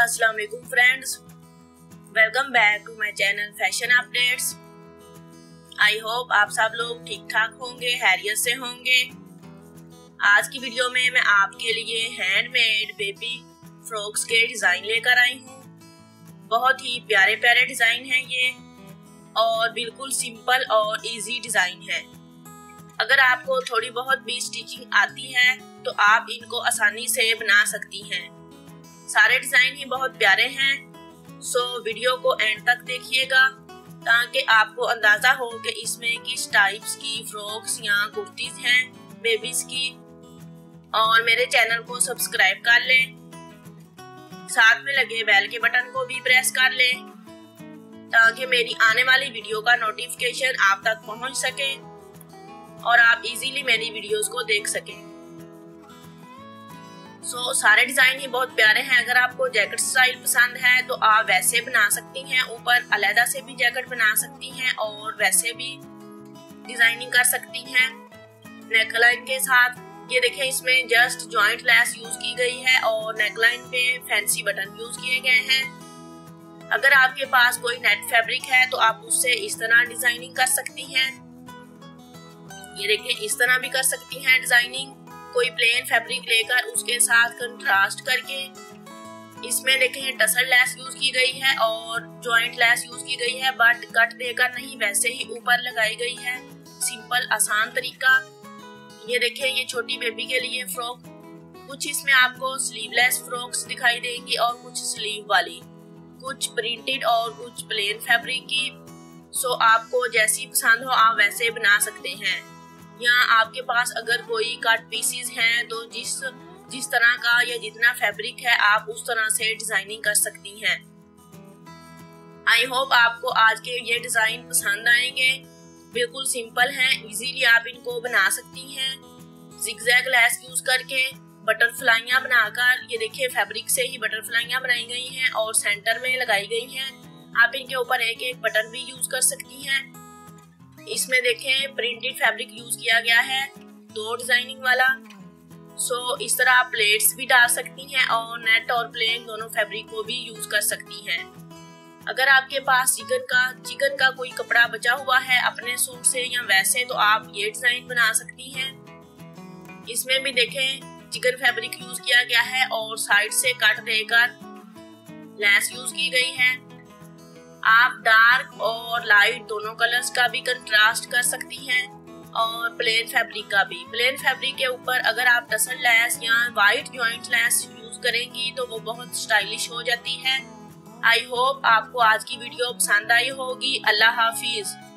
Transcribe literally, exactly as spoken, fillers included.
अस्सलाम वालेकुम friends, welcome back to my channel fashion updates. I hope आप सब लोग ठीक ठाक होंगे, हैरियत से होंगे। आज की वीडियो में मैं आपके लिए हैंडमेड बेबी फ्रॉक्स के डिजाइन लेकर आई हूँ। बहुत ही प्यारे प्यारे डिजाइन हैं ये और बिल्कुल सिंपल और इजी डिजाइन है। अगर आपको थोड़ी बहुत भी स्टिचिंग आती है तो आप इनको आसानी से बना सकती हैं। सारे डिजाइन ही बहुत प्यारे हैं, सो वीडियो को एंड तक देखिएगा ताकि आपको अंदाजा हो कि इसमें किस टाइप्स की फ्रॉक्स या कुर्तीज हैं बेबीज की। और मेरे चैनल को सब्सक्राइब कर लें, साथ में लगे बेल के बटन को भी प्रेस कर लें ताकि मेरी आने वाली वीडियो का नोटिफिकेशन आप तक पहुंच सके और आप इजीली मेरी वीडियोस को देख सकें। सो so, सारे डिजाइन ही बहुत प्यारे हैं। अगर आपको जैकेट स्टाइल पसंद है तो आप वैसे बना सकती हैं, ऊपर अलहदा से भी जैकेट बना सकती हैं और वैसे भी डिजाइनिंग कर सकती हैं नेकलाइन के साथ। ये देखें, इसमें जस्ट जॉइंट लेस यूज की गई है और नेकलाइन पे फैंसी बटन यूज किए गए हैं। अगर आपके पास कोई नेट फैब्रिक है तो आप उससे इस तरह डिजाइनिंग कर सकती हैं। ये देखें, इस तरह भी कर सकती हैं डिजाइनिंग। कोई प्लेन फैब्रिक लेकर उसके साथ कंट्रास्ट करके इसमें देखें टसल लेस यूज की गई है और जॉइंट लेस यूज की गई है, बट कट देकर नहीं, वैसे ही ऊपर लगाई गई है। सिंपल आसान तरीका। ये देखें, ये छोटी बेबी के लिए फ्रॉक। कुछ इसमें आपको स्लीवलेस फ्रॉक्स दिखाई देंगी और कुछ स्लीव वाली, कुछ प्रिंटेड और कुछ प्लेन फैब्रिक की। सो आपको जैसी पसंद हो आप वैसे बना सकते हैं। यहाँ आपके पास अगर कोई कट पीसीज हैं तो जिस जिस तरह का या जितना फैब्रिक है आप उस तरह से डिजाइनिंग कर सकती हैं। आई होप आपको आज के ये डिजाइन पसंद आएंगे। बिल्कुल सिंपल हैं, इजीली आप इनको बना सकती हैं। जिगजैग लेस यूज करके बटरफ्लाइयां बनाकर, ये देखिए फैब्रिक से ही बटरफ्लाइयां बनाई गई हैं और सेंटर में लगाई गई हैं। आप इनके ऊपर एक एक बटन भी यूज कर सकती हैं। इसमें देखें प्रिंटेड फैब्रिक यूज किया गया है, दो डिजाइनिंग वाला। सो so, इस तरह आप प्लेट्स भी डाल सकती हैं और नेट और प्लेन दोनों फैब्रिक को भी यूज कर सकती हैं। अगर आपके पास चिकन का चिकन का कोई कपड़ा बचा हुआ है अपने सूट से या वैसे, तो आप ये डिजाइन बना सकती हैं। इसमें भी देखें चिकन फैब्रिक यूज किया गया है और साइड से कट देकर लेस यूज की गई है। आप डार्क और लाइट दोनों कलर्स का भी कंट्रास्ट कर सकती हैं और प्लेन फैब्रिक का भी। प्लेन फैब्रिक के ऊपर अगर आप टसल लेस या वाइट जॉइंट लेस यूज करेंगी तो वो बहुत स्टाइलिश हो जाती है। आई होप आपको आज की वीडियो पसंद आई होगी। अल्लाह हाफिज।